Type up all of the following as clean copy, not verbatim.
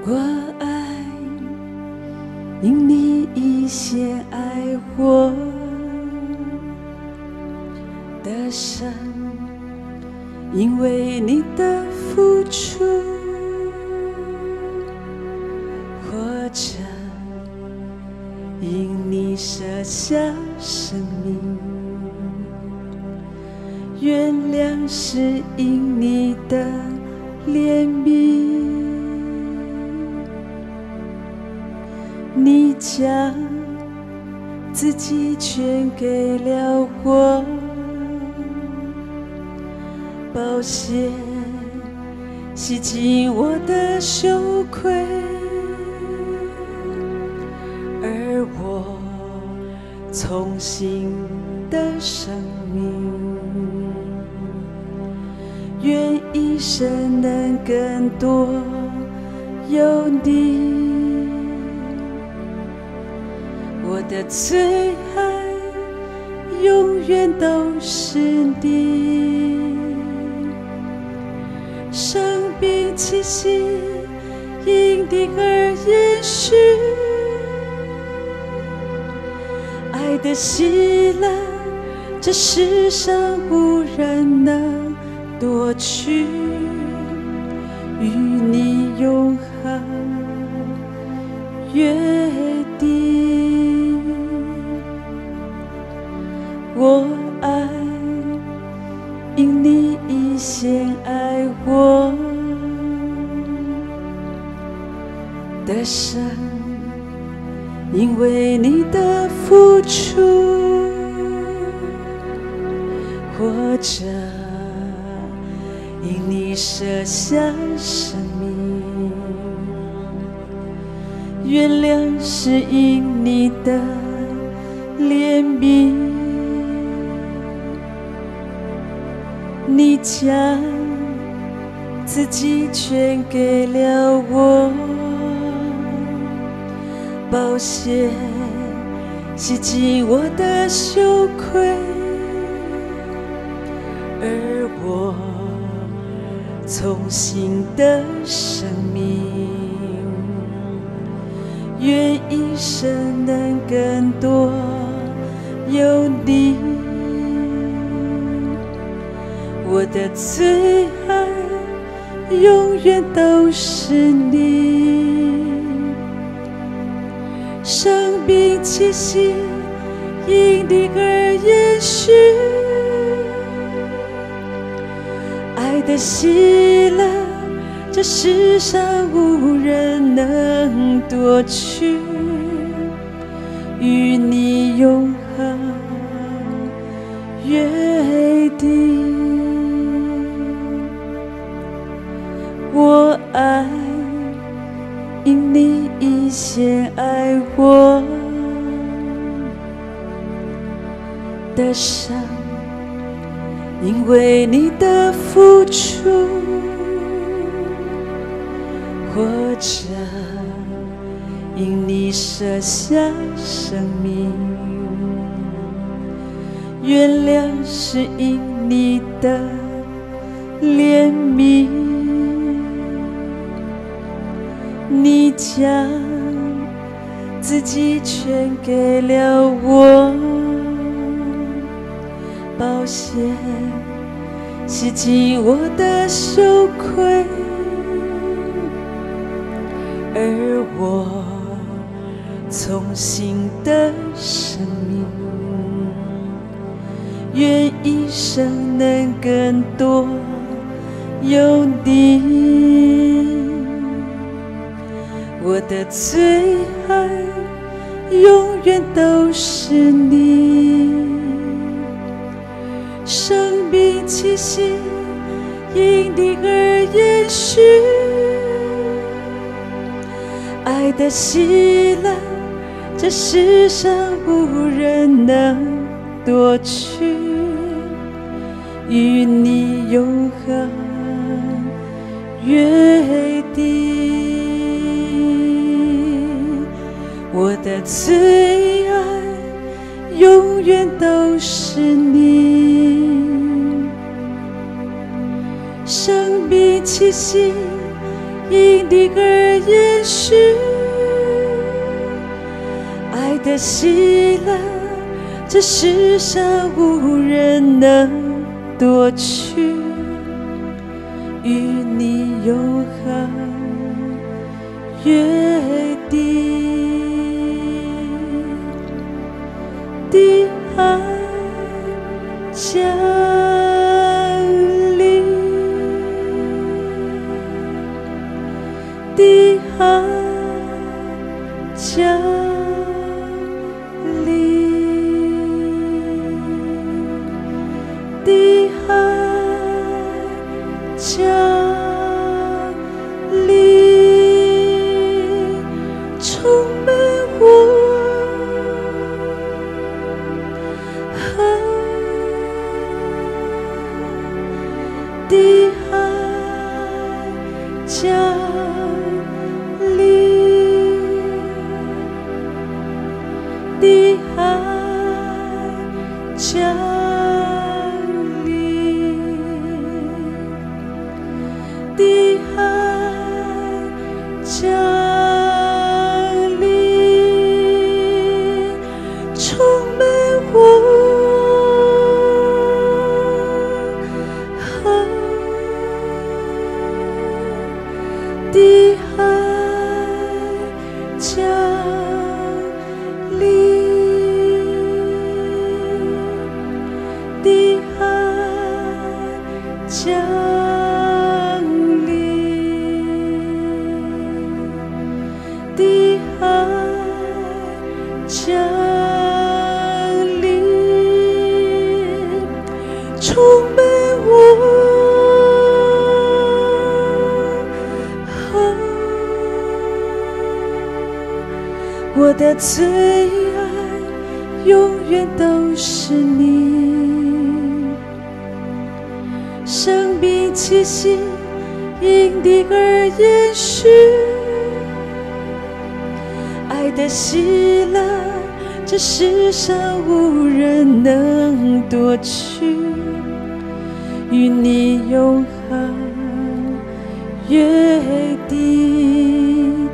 我爱因你已先爱我的神，因为你的付出，活着因你舍下生命，原谅是因你的怜悯，你将自己全给了我，宝血洗净我的羞愧，而我重新的生命，愿一生能更多有你。我的最爱永远都是你，生命气息因你而延续，爱的喜乐这世上无人能夺去，与你永恒约定。我爱因你已先爱我的神，因为你的付出，活着因你舍下生命，原谅是因你的怜悯，你将自己全给了我，宝血洗净我的羞愧，而我重新的生命，愿一生能更多有你。我的最爱永远都是你，生命气息因你而延续，爱的喜乐这世上无人能夺去，与你永恒约定。我爱因你已先爱我的神，因为你的付出，活着因你舍下生命，原谅是因你的怜悯，你将自己全给了我，宝血洗净我的羞愧，而我重新的生命，愿一生能更多有你。我的最爱永远都是你，生命气息因你而延续，爱的喜乐这世上无人能夺去，与你永恒约定。我的最爱永远都是你，生命气息因你而延续。爱的喜乐，这世上无人能夺去，与你永恒约定的爱降临，的爱降临，的爱降临，充满我。的爱降临，的爱降临，的爱降临，充满我。的爱降临，的爱降临，的爱降临，充满我。我的最爱永远都是你，生命气息因你而延续，爱的喜乐，这世上无人能夺去，与你永恒约定。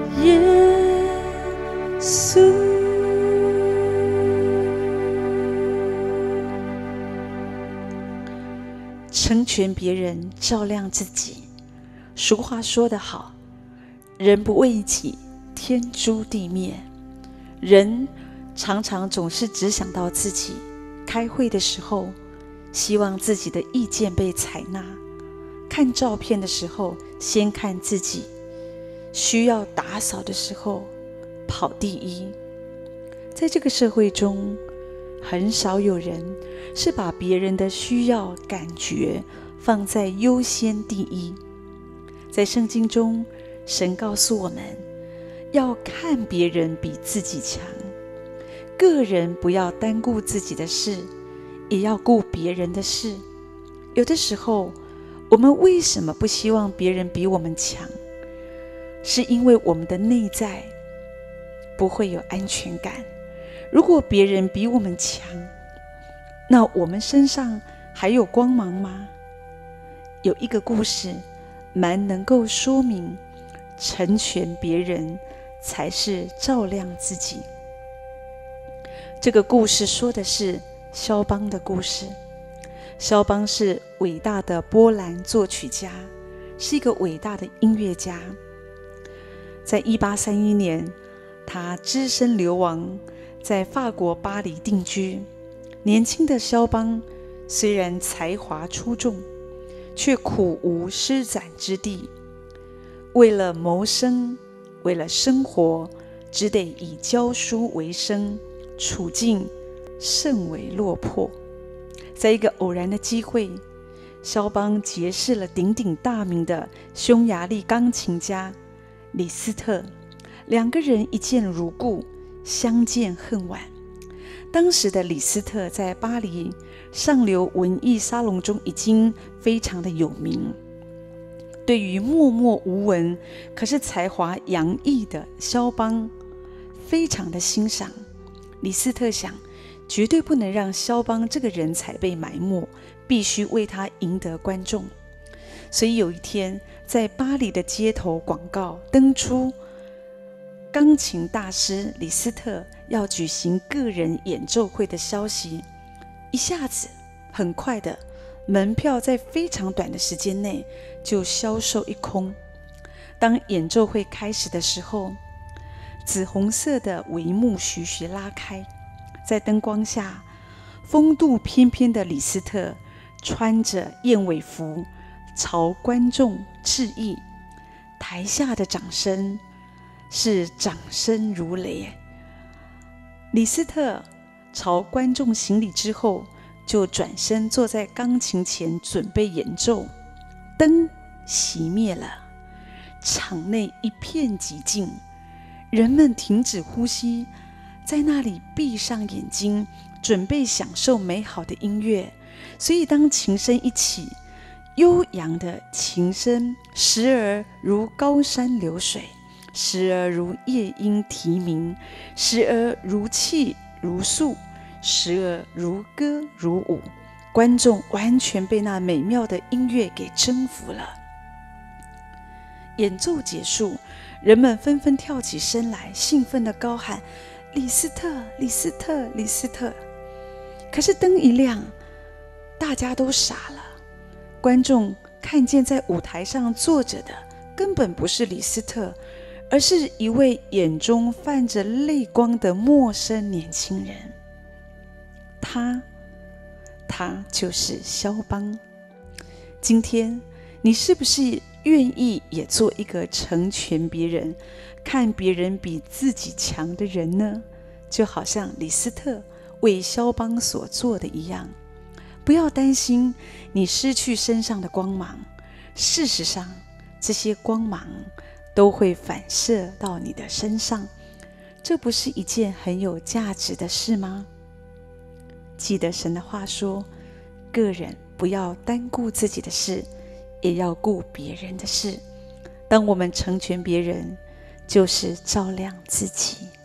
成全别人，照亮自己。俗话说得好，人不为己，天诛地灭。人常常总是只想到自己，开会的时候希望自己的意见被采纳，看照片的时候先看自己，需要打扫的时候跑第一。在这个社会中，很少有人是把别人的需要感觉放在优先第一。在圣经中，神告诉我们要看别人比自己强，个人不要单顾自己的事，也要顾别人的事。有的时候，我们为什么不希望别人比我们强？是因为我们的内在不会有安全感。如果别人比我们强，那我们身上还有光芒吗？有一个故事蛮能够说明，成全别人才是照亮自己。这个故事说的是肖邦的故事。肖邦是伟大的波兰作曲家，是一个伟大的音乐家。在1831年，他只身流亡，在法国巴黎定居。年轻的肖邦虽然才华出众，却苦无施展之地。为了谋生，为了生活，只得以教书为生，处境甚为落魄。在一个偶然的机会，肖邦结识了鼎鼎大名的匈牙利钢琴家李斯特，两个人一见如故，相见恨晚。当时的李斯特在巴黎上流文艺沙龙中已经非常的有名，对于默默无闻可是才华洋溢的肖邦非常的欣赏。李斯特想，绝对不能让肖邦这个人才被埋没，必须为他赢得观众。 所以有一天，在巴黎的街头广告登出钢琴大师李斯特要举行个人演奏会的消息，一下子很快的，门票在非常短的时间内就销售一空。当演奏会开始的时候，紫红色的帷幕徐徐拉开，在灯光下，风度翩翩的李斯特穿着燕尾服朝观众致意，台下的掌声是掌声如雷。李斯特朝观众行礼之后，就转身坐在钢琴前准备演奏。灯熄灭了，场内一片寂静，人们停止呼吸，在那里闭上眼睛，准备享受美好的音乐。所以当琴声一起，悠扬的琴声时而如高山流水，时而如夜莺啼鸣，时而如泣如诉，时而如歌如舞。观众完全被那美妙的音乐给征服了。演奏结束，人们纷纷跳起身来，兴奋地高喊：李斯特，李斯特，李斯特！可是灯一亮，大家都傻了。观众看见在舞台上坐着的根本不是李斯特，而是一位眼中泛着泪光的陌生年轻人。他就是肖邦。今天你是不是愿意也做一个成全别人、看别人比自己强的人呢？就好像李斯特为肖邦所做的一样。不要担心你失去身上的光芒，事实上，这些光芒都会反射到你的身上，这不是一件很有价值的事吗？记得神的话说，个人不要单顾自己的事，也要顾别人的事。当我们成全别人，就是照亮自己。